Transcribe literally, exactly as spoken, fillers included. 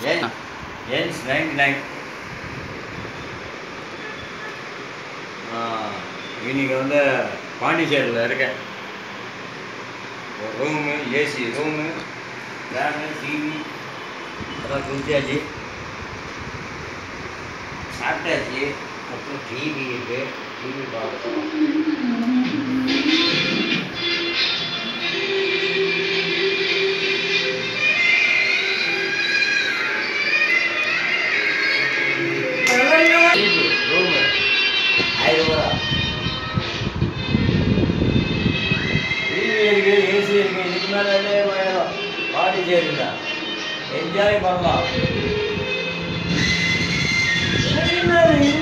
ஏன் ஏன்ஸ் ninety nine இன்னைக்கு வந்து பாண்டிச்சேரியில் இருக்கேன். ஒரு room, AC room, fan, TV அதெல்லாம் குடிச்சாச்சு, சாப்பிட்டாச்சு. அப்புறம் டிவி இருக்குது, டிவி பார்க்கணும். ரூமு ஆயிரம் ரூபா, டிவி இருக்குது, ஏசி இருக்குது. இதுக்கு மேலே ரெண்டாயிரம் பாண்டிச்சேரியில் என்ஜாய் பண்ணலாம்.